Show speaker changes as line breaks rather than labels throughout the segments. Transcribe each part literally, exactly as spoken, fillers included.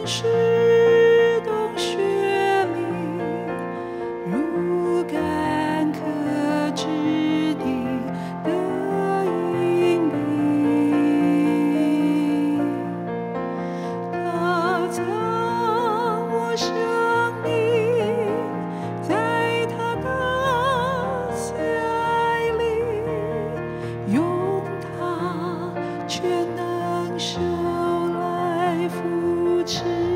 是洞穴里，如干渴之地的荫蔽。他藏我生命，在他的慈爱里，用他全能手来扶持，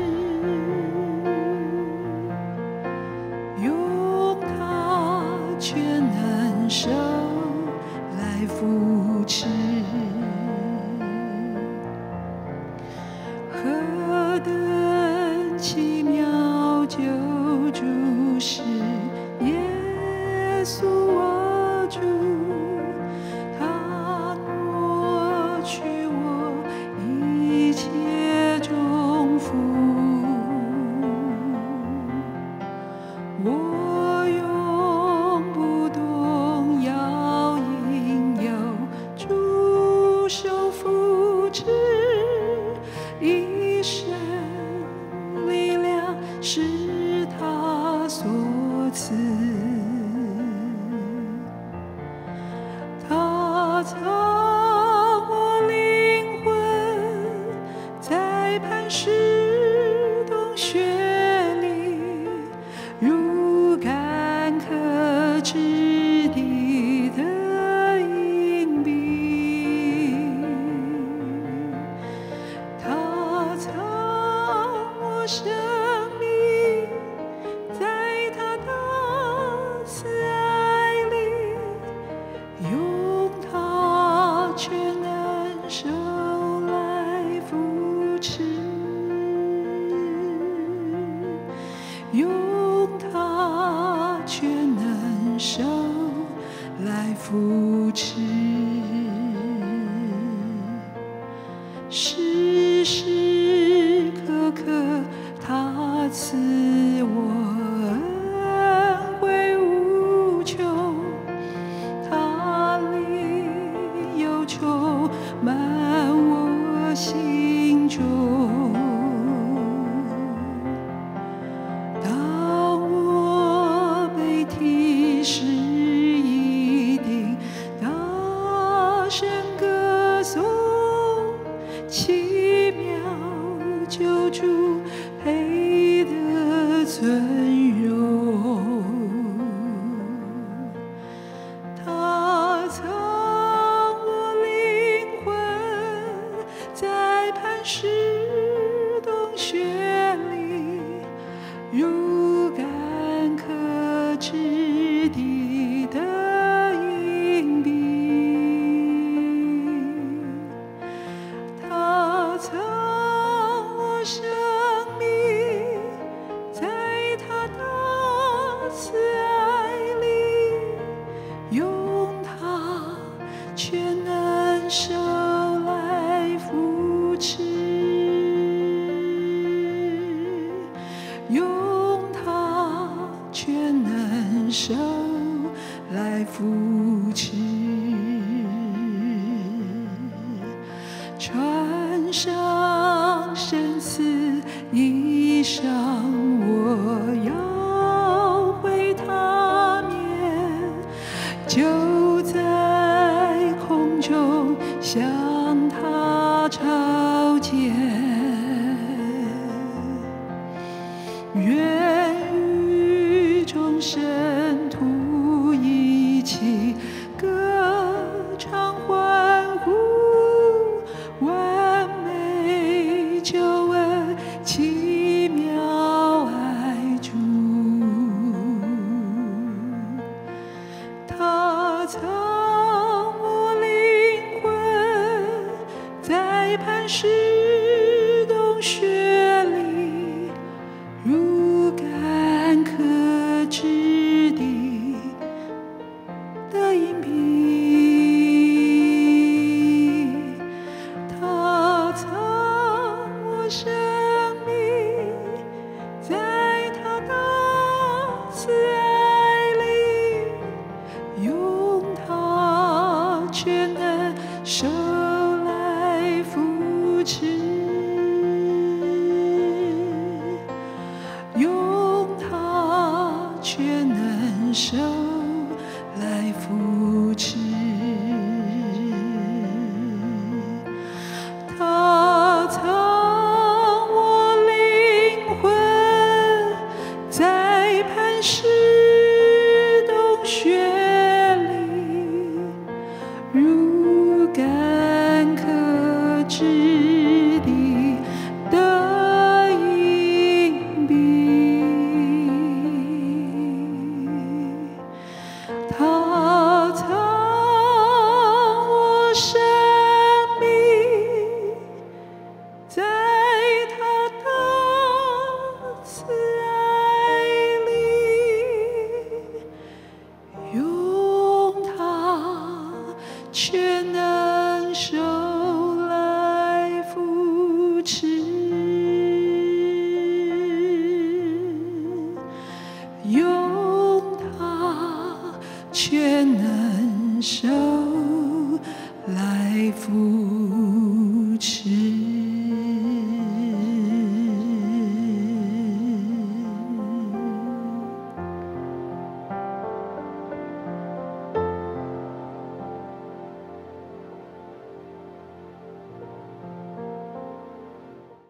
用他全能手来扶持。何等奇妙救主是耶稣我主，他挪去我一切重负，我永不动摇，因有主手扶持，一生力量是他所赐。他藏我灵魂在磐石洞穴里，如干渴之地的荫蔽。他藏我生命，在他的慈爱里，用他全能手来扶持，用他全能手来扶持，时时刻刻他赐我恩惠无穷，他里有充满我心中。当我被提示，一定大声歌颂，奇妙救主配得尊荣。他藏我灵魂在磐石洞穴里，如干渴之地的荫蔽。他藏我生命，在他的慈爱里，用他全能手来扶持，用他全能手来扶持。穿上神赐衣裳，我要回他面，就在空中向他朝见。愿与众圣徒一起歌唱欢呼，完美救恩，奇妙爱主。他藏我灵魂在磐石洞穴里，如干渴之地的荫蔽。他藏我生命，在他的慈爱里，用他全能手来扶持。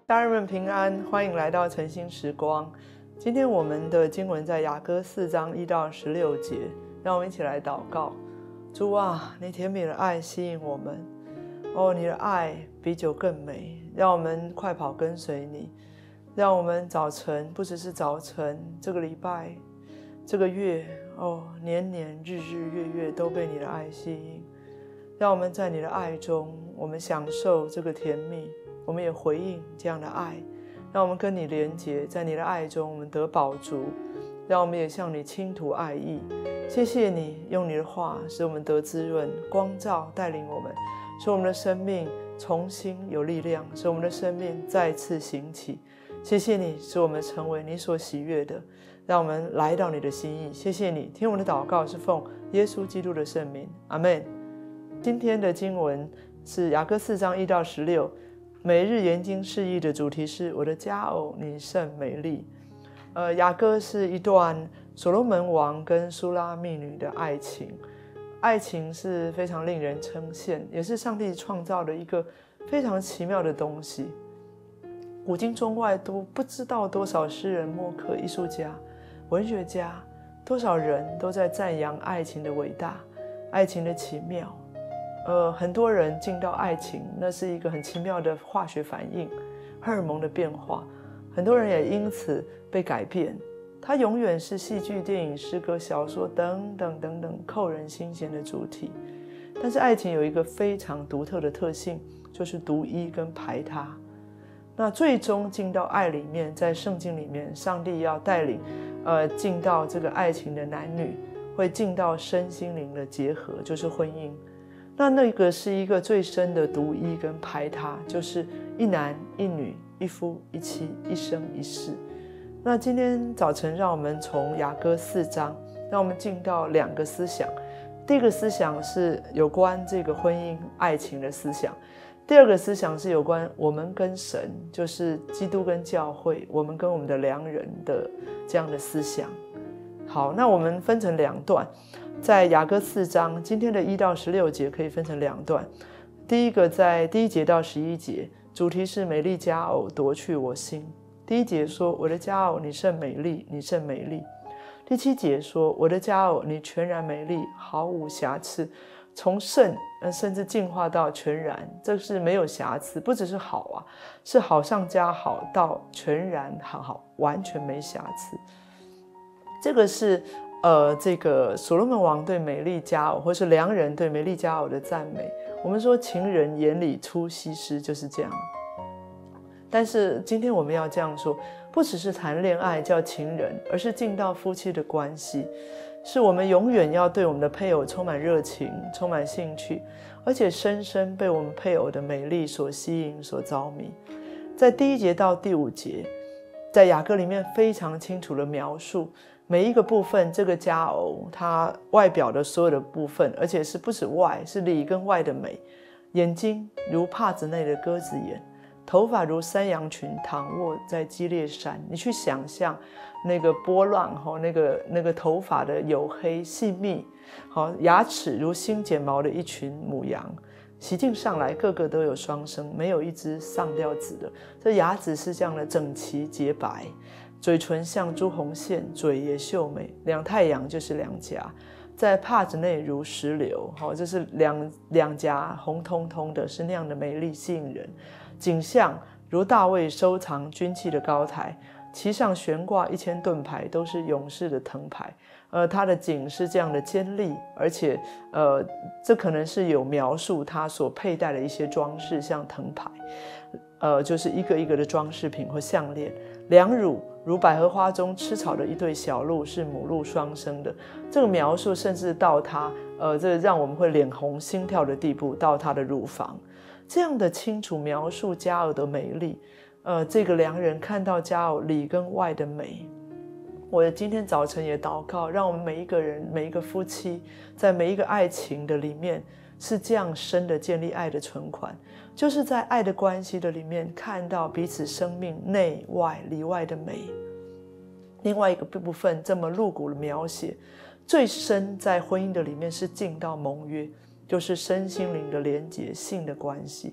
家人们平安，欢迎来到晨星时光。今天我们的经文在雅歌四章一到十六节，让我们一起来祷告。主啊，你甜美的爱吸引我们，哦，你的爱比酒更美，让我们快跑跟随你，让我们早晨不只是早晨，这个礼拜、这个月，哦，年年、日日、月月都被你的爱吸引。让我们在你的爱中，我们享受这个甜蜜，我们也回应这样的爱，让我们跟你连结，在你的爱中我们得饱足，让我们也向你倾吐爱意。谢谢你用你的话使我们得滋润，光照带领我们，使我们的生命重新有力量，使我们的生命再次兴起。谢谢你使我们成为你所喜悦的，让我们来到你的心意。谢谢你听我们的祷告是奉耶稣基督的圣名，阿们。今天的经文是雅歌四章一到十六，每日研经释义的主题是我的佳偶你甚美丽。呃，雅歌是一段所罗门王跟苏拉密女的爱情，爱情是非常令人称羡，也是上帝创造的一个非常奇妙的东西。古今中外都不知道多少诗人、墨客、艺术家、文学家，多少人都在赞扬爱情的伟大，爱情的奇妙。呃，很多人进到爱情，那是一个很奇妙的化学反应，荷尔蒙的变化。很多人也因此被改变，它永远是戏剧、电影、诗歌、小说等等等等扣人心弦的主题。但是爱情有一个非常独特的特性，就是独一跟排他。那最终进到爱里面，在圣经里面，上帝要带领呃进到这个爱情的男女，会进到身心灵的结合，就是婚姻。那那个是一个最深的独一跟排他，就是一男一女，一夫一妻，一生一世。那今天早晨让我们从雅歌四章，让我们进到两个思想。第一个思想是有关这个婚姻爱情的思想，第二个思想是有关我们跟神，就是基督跟教会，我们跟我们的良人的这样的思想。好，那我们分成两段，在雅歌四章，今天的一到十六节可以分成两段。第一个在第一节到十一节，主题是美丽佳偶夺去我心。第一节说，我的佳偶你甚美丽，你甚美丽。第七节说，我的佳偶你全然美丽，毫无瑕疵。从甚甚至进化到全然，这是没有瑕疵，不只是好啊，是好上加好到全然好好，完全没瑕疵。这个是呃，这个所罗门王对美丽佳偶，或是良人对美丽佳偶的赞美。我们说情人眼里出西施，就是这样。但是今天我们要这样说，不只是谈恋爱叫情人，而是进到夫妻的关系，是我们永远要对我们的配偶充满热情，充满兴趣，而且深深被我们配偶的美丽所吸引，所着迷。在第一节到第五节，在雅歌里面非常清楚的描述每一个部分，这个佳偶它外表的所有的部分，而且是不止外，是里跟外的美。眼睛如帕子内的鸽子眼，头发如山羊群躺卧在基列山。你去想象那个波浪，那个那个头发的黝黑细密，牙齿如新剪毛的一群母羊，洗净上来个个都有双生，没有一只上掉子的。这牙齿是这样的整齐洁白，嘴唇像朱红线，嘴也秀美，两太阳就是两颊，在帕子内如石榴，这是 两, 两颊红彤彤的，是那样的美丽吸引人。颈项如大卫收藏军器的高台，其上悬挂一千盾牌，都是勇士的藤牌。呃，他的颈是这样的尖利，而且呃，这可能是有描述他所佩戴的一些装饰，像藤牌，呃，就是一个一个的装饰品或项链。两乳如百合花中吃草的一对小鹿，是母鹿双生的。这个描述甚至到他，呃，这让我们会脸红心跳的地步，到他的乳房。这样的清楚描述佳偶的美丽，呃，这个良人看到佳偶里跟外的美。我今天早晨也祷告，让我们每一个人、每一个夫妻，在每一个爱情的里面，是这样深的建立爱的存款，就是在爱的关系的里面，看到彼此生命内外里外的美。另外一个部分这么露骨的描写，最深在婚姻的里面是进到盟约，就是身心灵的连结，性的关系。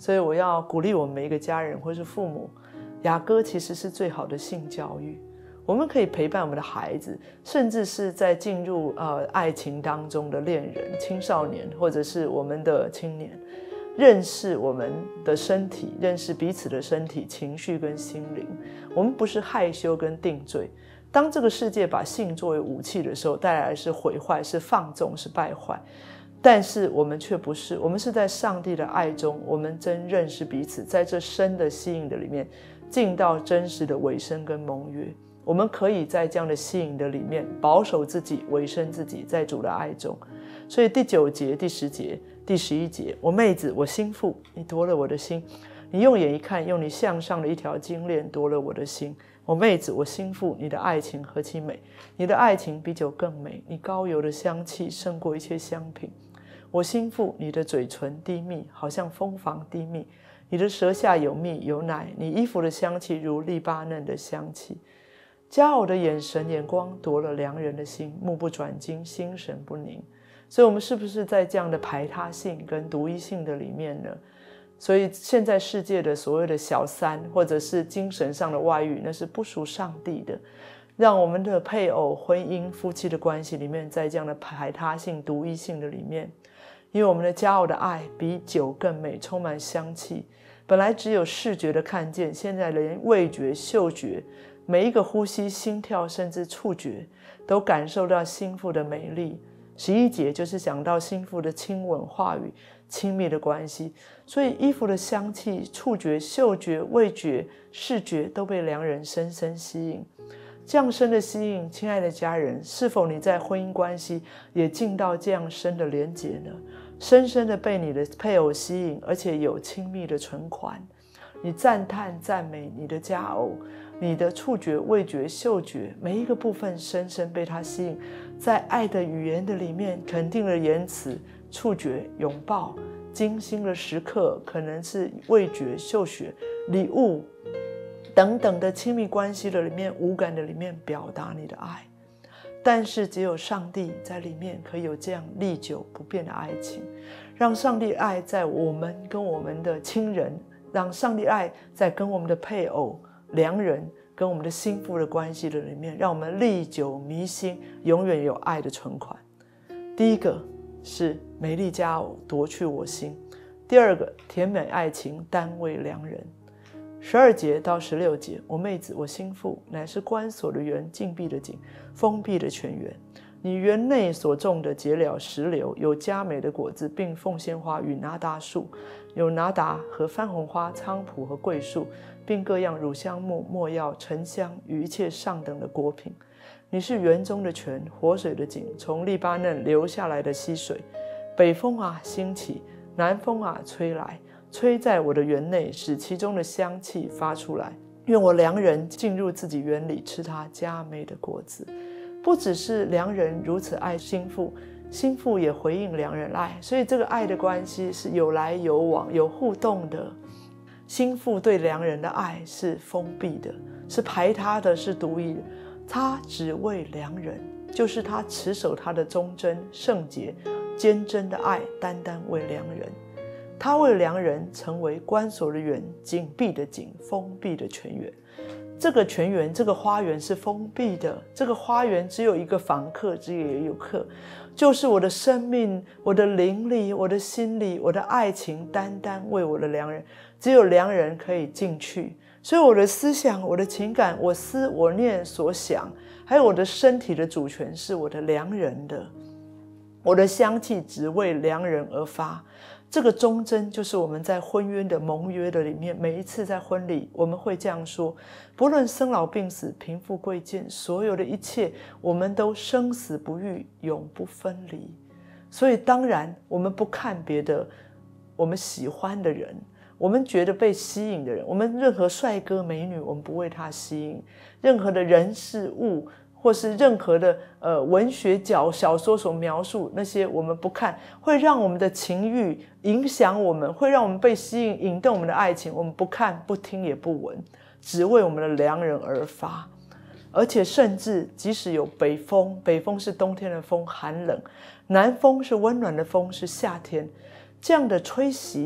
所以我要鼓励我们每一个家人或是父母，雅歌其实是最好的性教育。我们可以陪伴我们的孩子，甚至是在进入呃爱情当中的恋人、青少年，或者是我们的青年，认识我们的身体，认识彼此的身体、情绪跟心灵。我们不是害羞跟定罪。当这个世界把性作为武器的时候，带来的是毁坏、是放纵、是败坏。但是我们却不是，我们是在上帝的爱中，我们真认识彼此，在这深的吸引的里面，进到真实的委身跟盟约。我们可以在这样的吸引的里面保守自己，委身自己，在主的爱中。所以第九节、第十节、第十一节，我妹子，我心腹，你夺了我的心，你用眼一看，用你项上的一条金链夺了我的心。我妹子，我心腹，你的爱情何其美，你的爱情比酒更美，你膏油的香气胜过一切香品。我心腹，你的嘴唇滴蜜，好像蜂房滴蜜，你的舌下有蜜有奶，你衣服的香气如利巴嫩的香气。佳偶的眼神眼光夺了良人的心，目不转睛，心神不宁。所以我们是不是在这样的排他性跟独一性的里面呢？所以现在世界的所谓的小三，或者是精神上的外遇，那是不属上帝的。让我们的配偶、婚姻、夫妻的关系里面，在这样的排他性、独一性的里面，因为我们的佳偶的爱比酒更美，充满香气。本来只有视觉的看见，现在连味觉、嗅觉，每一个呼吸、心跳，甚至触觉，都感受到心腹的美丽。十一节就是讲到心腹的亲吻、话语、亲密的关系。所以衣服的香气、触觉、嗅觉、味觉、视觉都被良人深深吸引。这样深的吸引，亲爱的家人，是否你在婚姻关系也进到这样深的连结呢？深深的被你的配偶吸引，而且有亲密的存款。你赞叹赞美你的佳偶，你的触觉、味觉、嗅觉，每一个部分深深被他吸引，在爱的语言的里面，肯定的言辞、触觉、拥抱、精心的时刻，可能是味觉、嗅觉、礼物等等的亲密关系的里面，无感的里面表达你的爱。但是只有上帝在里面可以有这样历久不变的爱情，让上帝爱在我们跟我们的亲人，让上帝爱在跟我们的配偶、良人跟我们的心腹的关系的里面，让我们历久弥新，永远有爱的存款。第一个是美丽佳偶夺去我心，第二个甜美爱情单为良人。十二节到十六节，我妹子，我心腹，乃是关锁的园，禁闭的井，封闭的泉源。你园内所种的结了石榴，有佳美的果子，并凤仙花与拿达树，有拿达和番红花、菖蒲和桂树，并各样乳香木、没药、沉香与一切上等的果品。你是园中的泉，活水的井，从利巴嫩流下来的溪水。北风啊兴起，南风啊吹来，吹在我的园内，使其中的香气发出来。愿我良人进入自己园里，吃他佳美的果子。不只是良人如此爱心腹，心腹也回应良人爱，所以这个爱的关系是有来有往、有互动的。心腹对良人的爱是封闭的，是排他的，是独一的。他只为良人，就是他持守他的忠贞、圣洁、坚贞的爱，单单为良人。他为良人成为关锁的园，紧闭的井，封闭的泉源。这个泉源，这个花园是封闭的，这个花园只有一个访客，只有一个客，就是我的生命、我的灵里、我的心里、我的爱情，单单为我的良人，只有良人可以进去。所以我的思想、我的情感、我思我念所想，还有我的身体的主权是我的良人的。我的香气只为良人而发。这个忠贞就是我们在婚约的盟约的里面，每一次在婚礼我们会这样说，不论生老病死、贫富贵贱，所有的一切我们都生死不渝，永不分离。所以当然我们不看别的我们喜欢的人，我们觉得被吸引的人，我们任何帅哥美女我们不为他吸引，任何的人事物或是任何的呃文学角小说所描述那些我们不看，会让我们的情欲影响我们，会让我们被吸引引动我们的爱情，我们不看不听也不闻，只为我们的良人而发。而且甚至即使有北风，北风是冬天的风，寒冷，南风是温暖的风，是夏天，这样的吹袭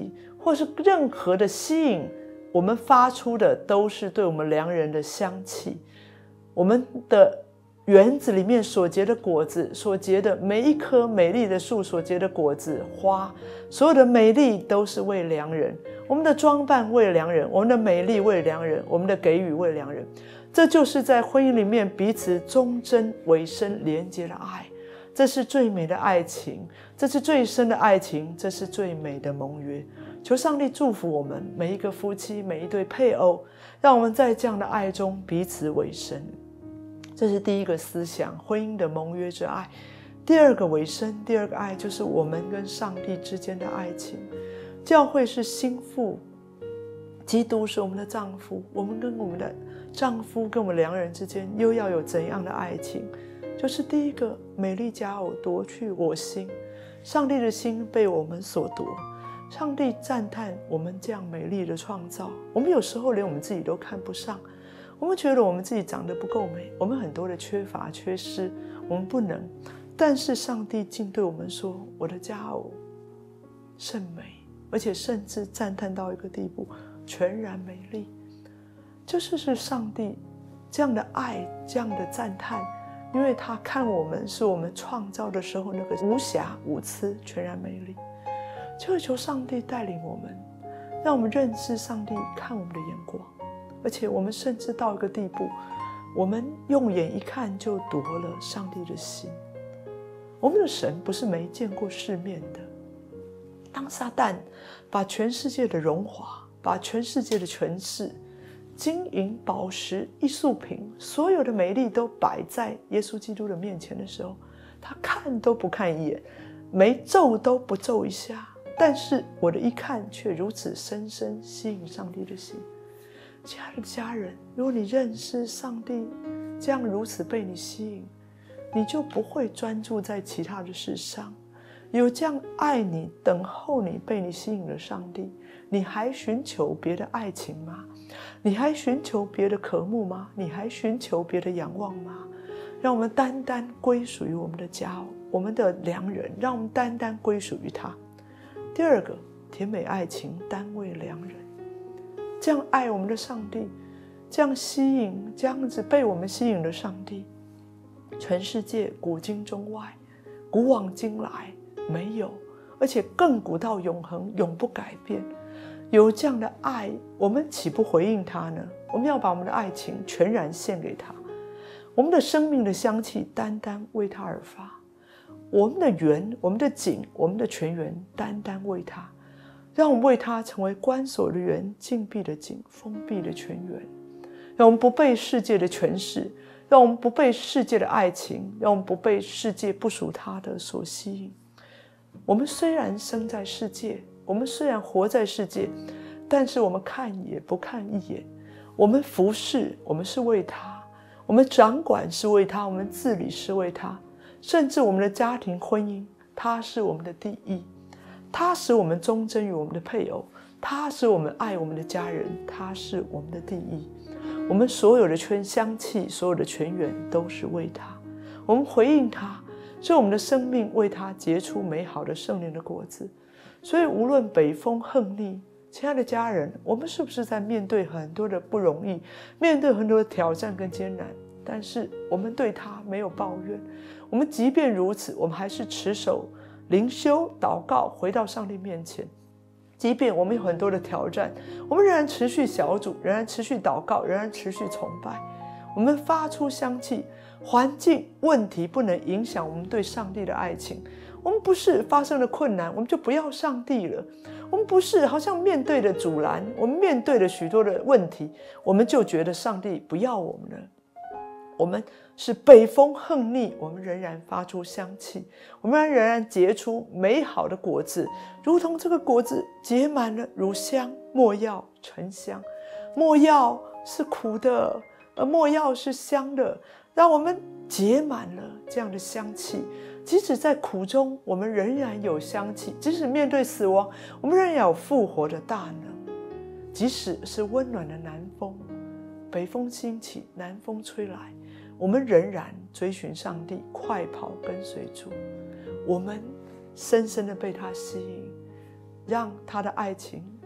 或是任何的吸引，我们发出的都是对我们良人的香气。我们的园子里面所结的果子，所结的每一棵美丽的树所结的果子花，所有的美丽都是为良人。我们的装扮为良人，我们的美丽为良人，我们的给予为良人。这就是在婚姻里面彼此忠贞委身连接的爱，这是最美的爱情，这是最深的爱情，这是最美的盟约。求上帝祝福我们每一个夫妻，每一对配偶，让我们在这样的爱中彼此委身。这是第一个思想，婚姻的盟约之爱。第二个委身，第二个爱，就是我们跟上帝之间的爱情。教会是心腹，基督是我们的丈夫，我们跟我们的丈夫跟我们良人之间又要有怎样的爱情？就是第一个，美丽佳偶夺去我心，上帝的心被我们所夺。上帝赞叹我们这样美丽的创造，我们有时候连我们自己都看不上，我们觉得我们自己长得不够美，我们很多的缺乏缺失，我们不能。但是上帝竟对我们说，我的佳偶甚美，而且甚至赞叹到一个地步，全然美丽。就是是上帝这样的爱，这样的赞叹，因为他看我们是我们创造的时候那个无瑕无疵，全然美丽。就求上帝带领我们，让我们认识上帝看我们的眼光，而且我们甚至到一个地步，我们用眼一看就夺了上帝的心。我们的神不是没见过世面的。当撒旦把全世界的荣华，把全世界的权势，金银宝石艺术品，所有的美丽都摆在耶稣基督的面前的时候，他看都不看一眼，没皱都不皱一下。但是我的一看却如此深深吸引上帝的心。亲爱的家人，如果你认识上帝这样如此被你吸引，你就不会专注在其他的事上。有这样爱你等候你被你吸引的上帝，你还寻求别的爱情吗？你还寻求别的渴慕吗？你还寻求别的仰望吗？让我们单单归属于我们的家，我们的良人，让我们单单归属于他。第二个，甜美爱情单为良人。这样爱我们的上帝，这样吸引，这样子被我们吸引的上帝，全世界古今中外，古往今来没有，而且亘古到永恒，永不改变。有这样的爱，我们岂不回应他呢？我们要把我们的爱情全然献给他，我们的生命的香气单单为他而发，我们的园，我们的景，我们的泉源单单为他，让我们为他成为关锁的园，禁闭的景，封闭的泉源。让我们不被世界的权势，让我们不被世界的爱情，让我们不被世界不属他的所吸引。我们虽然生在世界，我们虽然活在世界，但是我们看也不看一眼。我们服侍，我们是为他；我们掌管是为他；我们治理是为他。甚至我们的家庭婚姻，他是我们的第一，他使我们忠贞于我们的配偶，他使我们爱我们的家人，他是我们的第一。我们所有的圈香气，所有的泉源都是为他。我们回应他，所以我们的生命为他结出美好的圣灵的果子。所以无论北风横逆，亲爱的家人，我们是不是在面对很多的不容易，面对很多的挑战跟艰难，但是我们对他没有抱怨。我们即便如此，我们还是持守灵修祷告，回到上帝面前。即便我们有很多的挑战，我们仍然持续小组，仍然持续祷告，仍然持续崇拜。我们发出香气，环境问题不能影响我们对上帝的爱情。我们不是发生了困难我们就不要上帝了，我们不是好像面对的阻拦，我们面对了许多的问题，我们就觉得上帝不要我们了。我们是北风横逆，我们仍然发出香气，我们仍然结出美好的果子，如同这个果子结满了乳香、没药、醇香。没药是苦的，而没药是香的，让我们结满了这样的香气。即使在苦中，我们仍然有香气；即使面对死亡，我们仍然有复活的大能。即使是温暖的南风，北风兴起，南风吹来，我们仍然追寻上帝，快跑跟随主。我们深深的被他吸引，让他的爱情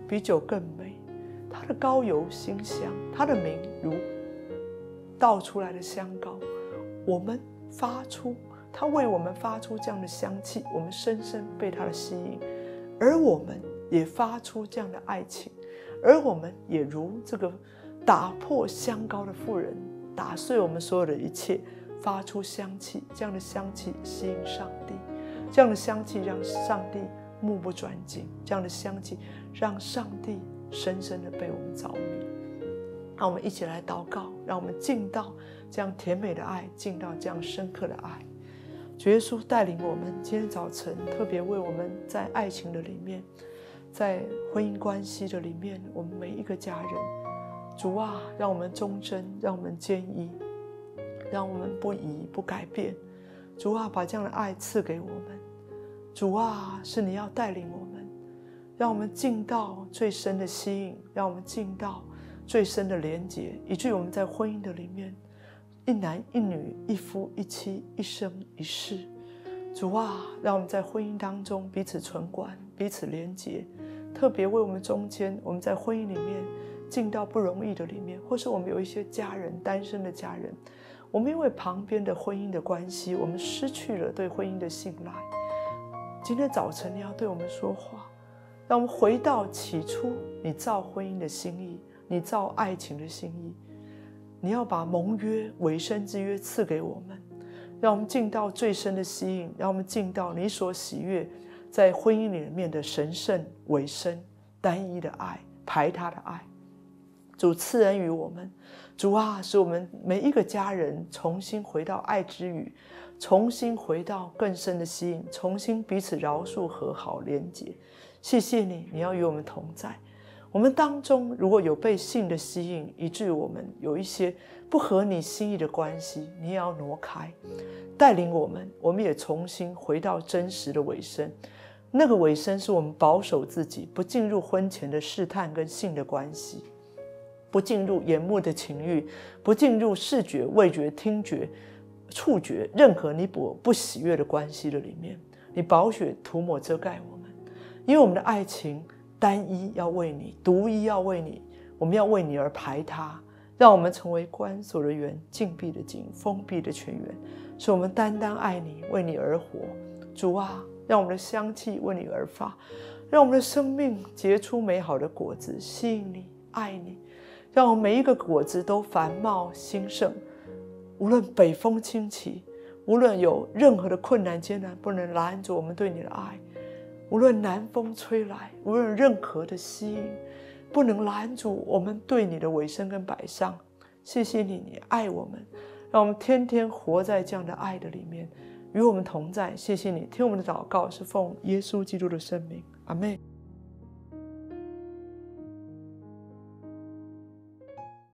比酒更美，他的膏油馨香，他的名如倒出来的香膏。我们发出，他为我们发出这样的香气，我们深深被他的吸引，而我们也发出这样的爱情，而我们也如这个打破香膏的妇人，打碎我们所有的一切，发出香气，这样的香气吸引上帝，这样的香气让上帝目不转睛，这样的香气让上帝深深的被我们着迷。让我们一起来祷告，让我们进到这样甜美的爱，进到这样深刻的爱。主耶稣带领我们，今天早晨特别为我们在爱情的里面，在婚姻关系的里面，我们每一个家人，主啊，让我们忠贞，让我们坚毅，让我们不移不改变。主啊，把这样的爱赐给我们。主啊，是你要带领我们，让我们进到最深的吸引，让我们进到最深的连结，以至于我们在婚姻的里面，一男一女，一夫一妻，一生一世。主啊，让我们在婚姻当中彼此存管，彼此连结，特别为我们中间，我们在婚姻里面进到不容易的里面，或是我们有一些家人，单身的家人，我们因为旁边的婚姻的关系，我们失去了对婚姻的信赖。今天早晨你要对我们说话，让我们回到起初你造婚姻的心意，你造爱情的心意。你要把盟约委身之约赐给我们，让我们进到最深的吸引，让我们进到你所喜悦在婚姻里面的神圣委身单一的爱，排他的爱。主赐恩于我们，主啊，使我们每一个家人重新回到爱之语，重新回到更深的吸引，重新彼此饶恕和好连结。谢谢你，你要与我们同在。我们当中如果有被性的吸引，以致我们有一些不合你心意的关系，你也要挪开，带领我们，我们也重新回到真实的尾声。那个尾声是我们保守自己，不进入婚前的试探跟性的关系，不进入眼目的情欲，不进入视觉、味觉、听觉、触觉任何你不不喜悦的关系的里面。你宝血涂抹遮盖我们，因为我们的爱情单一要为你，独一要为你，我们要为你而排他，让我们成为关锁的园，禁闭的井，封闭的泉源，使我们单单爱你，为你而活。主啊，让我们的香气为你而发，让我们的生命结出美好的果子，吸引你，爱你，让我们每一个果子都繁茂兴盛。无论北风倾起，无论有任何的困难艰难，不能拦阻我们对你的爱。无论南风吹来，无论任何的吸引，不能拦阻我们对你的委身跟摆上。谢谢你，你爱我们，让我们天天活在这样的爱的里面，与我们同在。谢谢你，听我们的祷告是奉耶稣基督的圣名，阿们。